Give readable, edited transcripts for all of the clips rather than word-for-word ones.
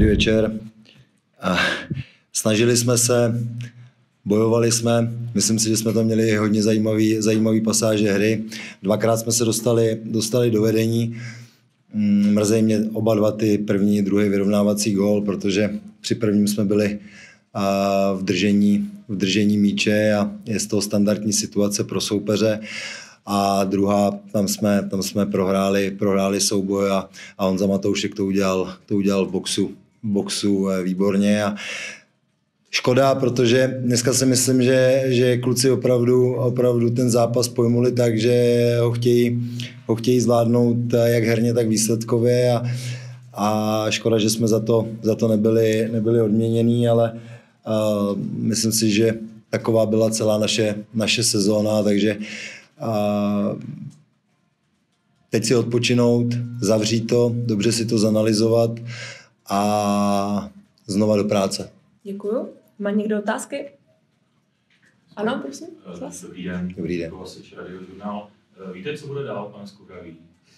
Dobrý večer. Snažili jsme se, bojovali jsme, myslím si, že jsme tam měli hodně zajímavý pasáže hry. Dvakrát jsme se dostali do vedení. Mrzí mě oba dva ty první, druhý vyrovnávací gól, protože při prvním jsme byli v držení míče a je z toho standardní situace pro soupeře. A druhá, tam jsme prohráli souboj a Honza Matoušek to udělal v boxu výborně. A škoda, protože dneska si myslím, že kluci opravdu ten zápas pojmuli tak, že ho chtějí zvládnout jak herně, tak výsledkově a škoda, že jsme za to nebyli odměnění, ale myslím si, že taková byla celá naše sezóna, takže teď si odpočinout, zavřít to, dobře si to zanalyzovat a znova do práce. Děkuju. Má někdo otázky? Ano, prosím. Dobrý den. Dobrý den. Radiožurnál. Víte, co bude dál, pane Skogaví?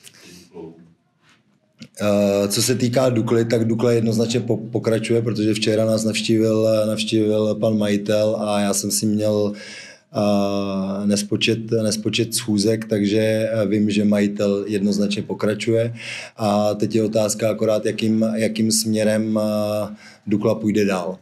Co se týká Dukly, tak Dukla jednoznačně pokračuje, protože včera nás navštívil pan majitel a já jsem si měl nespočet schůzek, takže vím, že majitel jednoznačně pokračuje. A teď je otázka akorát, jakým směrem Dukla půjde dál.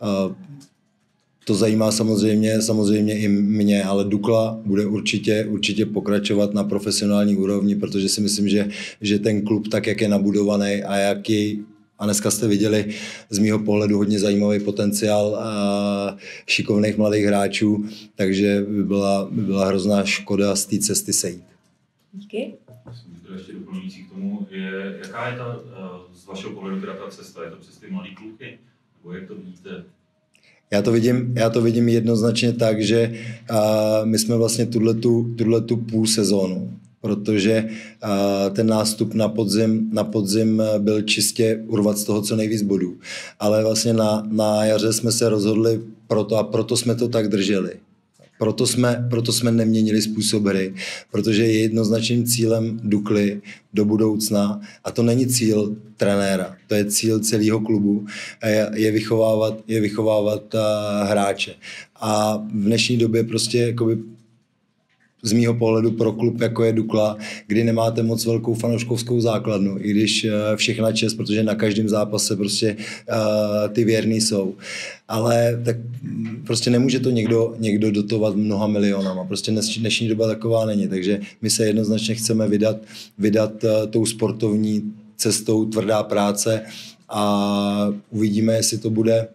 To zajímá samozřejmě i mě, ale Dukla bude určitě pokračovat na profesionální úrovni, protože si myslím, že ten klub, tak jak je nabudovaný a dneska jste viděli z mýho pohledu hodně zajímavý potenciál šikovných mladých hráčů, takže by byla hrozná škoda z té cesty sejít. Díky. Ještě doplňující k tomu, jaká je z vašeho pohledu ta cesta? Je to přes ty mladý kluky? Nebo jak to vidíte? Já to vidím jednoznačně tak, že my jsme vlastně tuhletu půl sezónu, protože ten nástup na podzim byl čistě urvat z toho co nejvíc bodů. Ale vlastně na jaře jsme se rozhodli proto jsme to tak drželi. Proto jsme neměnili způsob hry, protože je jednoznačným cílem Dukly do budoucna, a to není cíl trenéra, to je cíl celého klubu, je vychovávat hráče. A v dnešní době prostě jakoby z mýho pohledu pro klub, jako je Dukla, kdy nemáte moc velkou fanouškovskou základnu, i když všechna čest, protože na každém zápase prostě ty věrní jsou. Ale tak prostě nemůže to někdo dotovat mnoha milionama. Prostě dnešní doba taková není, takže my se jednoznačně chceme vydat tou sportovní cestou, tvrdá práce a uvidíme, jestli to bude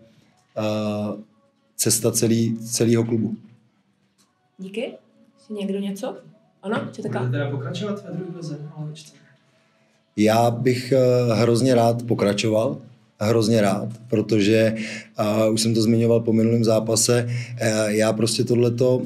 cesta celého klubu. Díky. Někdo něco? Ano, co taká? Budete teda pokračovat ve druhé lize? Já bych hrozně rád pokračoval. Hrozně rád, protože už jsem to zmiňoval po minulém zápase. Já prostě tohleto,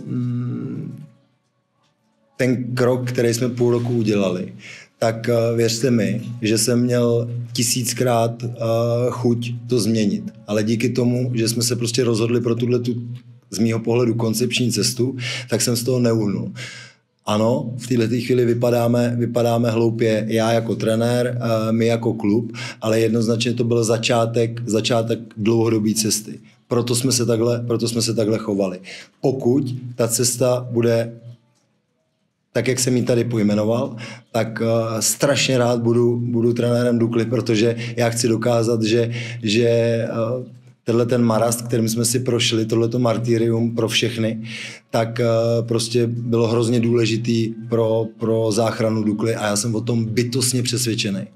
ten krok, který jsme půl roku udělali, tak věřte mi, že jsem měl 1000krát chuť to změnit. Ale díky tomu, že jsme se prostě rozhodli pro tuhletu z mýho pohledu koncepční cestu, tak jsem z toho neuhnul. Ano, v této chvíli vypadáme hloupě, já jako trenér, my jako klub, ale jednoznačně to byl začátek dlouhodobé cesty. Proto jsme se takhle chovali. Pokud ta cesta bude tak, jak jsem ji tady pojmenoval, tak strašně rád budu trenérem Dukly, protože já chci dokázat, že tenhle ten marast, kterým jsme si prošli, tohleto martyrium pro všechny, tak prostě bylo hrozně důležitý pro záchranu Dukly a já jsem o tom bytostně přesvědčený.